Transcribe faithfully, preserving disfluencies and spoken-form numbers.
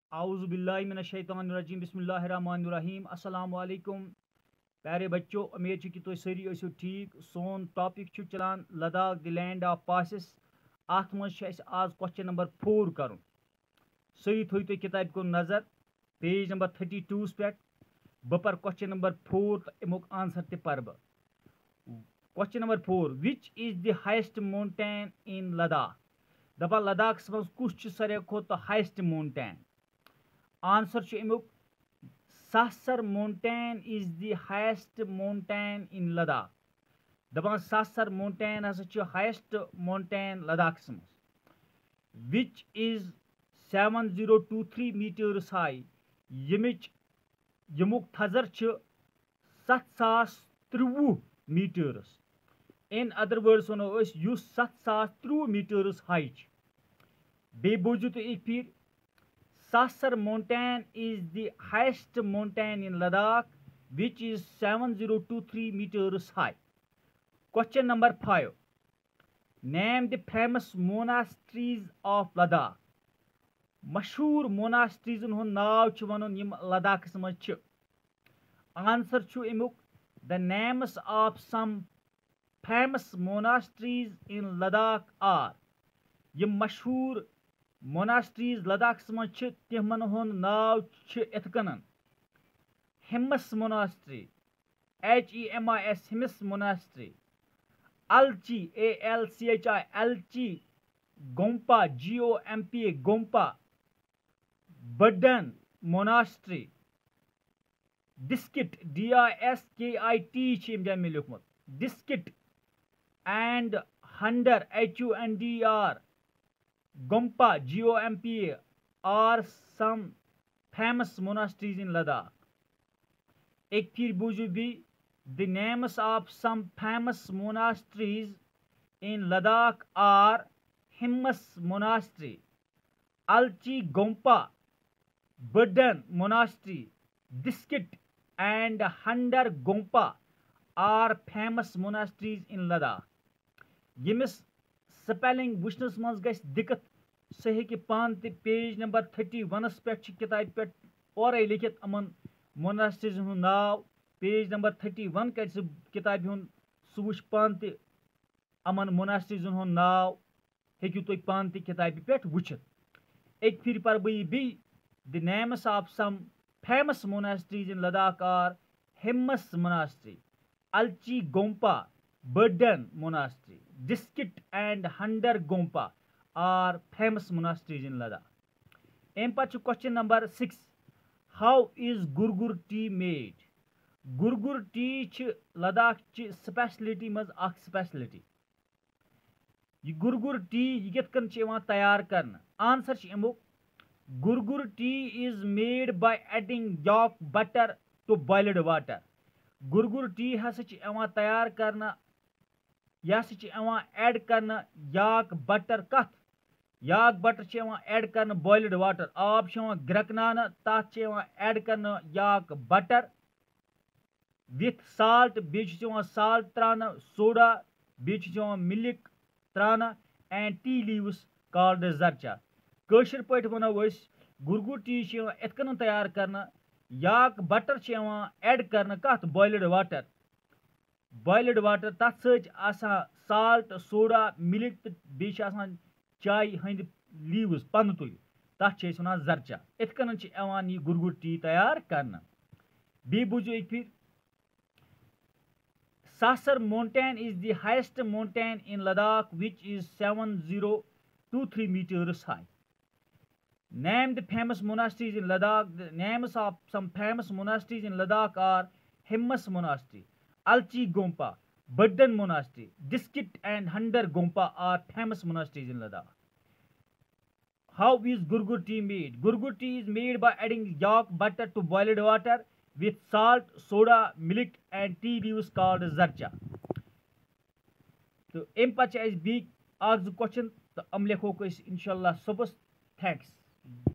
आउज़ुबिल्लाहिमिनश्शैतानिर्रजीम बिस्मिल्लाहिर्रहमानिर्रहीम अस्सलाम वालेकुम प्यारे बच्चों। उम्मीद है कि तुम सारी ऐसो ठीक। सोन टॉपिक छु चलान Ladakh the land of passes. अत मज आज क्वेश्चन नंबर फोर कर सही थो तुम किताब को नजर पेज नंबर थर्टी टू पे बह पर क्वेश्चन नंबर फोर तो अमुक आंसर तह पर बह। Question number four which is the highest mountain in Ladakh. दपा लद्दाख मज कुछ सारे खुद हाइस्ट माउंटेन। आंसर अमुक Saser mountain is the highest mountain in Ladakh. दपान सासर माउंटेन हसा हाइस्ट माउंटेन लद्दाख मज which is seven zero two three meters high. यमिच यमुक थजर सत सास त्रुवु मीटर्स। इन अदर वर्ड्स वनो युस सत सास त्रुवु मीटर्स हाई। बे बोजू तो एक फिर Sasar mountain is the highest mountain in Ladakh, which is seven thousand twenty-three meters high. Question number five. Name the famous monasteries of Ladakh. मशहूर monasteries हुंद नाव छु वनुन यम लद्दाखस मज छु। Answer छु अमुक the names of some famous monasteries in Ladakh are. यम मशहूर monasteries Ladakh मज तिमन हुंद नाव इत कनन Hemis monastery H E M I S Hemis monastery. Alchi A L C H I Alchi gompa G O M P gompa Burden monastery. Diskit D I S K I T में लिखमुत Diskit and Hunder H U N D R Gompa G O M P are some famous monasteries in Ladakh. एक फिर बूझू भी the names of some famous monasteries in Ladakh are Himmas Monastery, Alchi Gompa, Burden Monastery, Diskit and Handar Gompa are famous monasteries in Ladakh. Yemis spelling वुचनस मज गस दिक्कत सह हे पान ते पेज नंबर थर्टी वनस पे किताब पे और लिखित अमन मोनास्ट्रीज हुंद नाव पेज नंबर थर्टी वन कर किताब हुंद सह वुच पान ते अमन मोनास्ट्रीज हुंद नाव हेकु तुम पान ते किताब पे वुचित। एक फिर पर बी बी the names of some famous monasteries in Ladakh are Hemis monastery, Alchi gompa, Burden Monastery, Diskit and Handar Gompa are famous monasteries in Ladakh. Empachu question number six. How is Gurgur tea made? Gurgur tea ch Ladakh ch specialty maz ak specialty. Ye Gurgur tea ye kit kan ch evan tayar karna. Answer ch amuk Gurgur tea is made by adding yolk butter to boiled water. Gurgur tea hasa ch evan tayar karna यह add कर yak butter कथ yak butter add कर boiled water आब ग्रकनान तथ add कर yak butter with salt बे salt त्रान सोडा बे मिल्क त्रान एंड टी लीव्स कॉल्ड जरचा। कशर पे वनो गुरगुर टी इत कन तैयार कर याक बटर एड कर कथ बॉइल्ड वाटर बॉइल्ड वाटर तथ ससा साल्ट सोडा मिल्क तो बे चाय हंद लीव्स पन तुल तथ वन जरचा। इत कन यह गुरगुर टी तैयार करना। बे बूझो एक फिर Saser mountain is the highest mountain in Ladakh which is seven zero two three meters high. Name the famous monasteries in Ladakh. The names of some famous monasteries in Ladakh are Hemis monastery, Alchi Gompa, Burden Monastery, Diskit and Handar Gompa are famous monasteries in Ladakh. How is Gurgur tea made? Gurgur tea is made by adding yolk butter to boiled water with salt, soda, milk and tea leaves called zarcha. So, em pacha is big ask the question. तो हम लिखो को इंशाल्लाह सुबह। Thanks.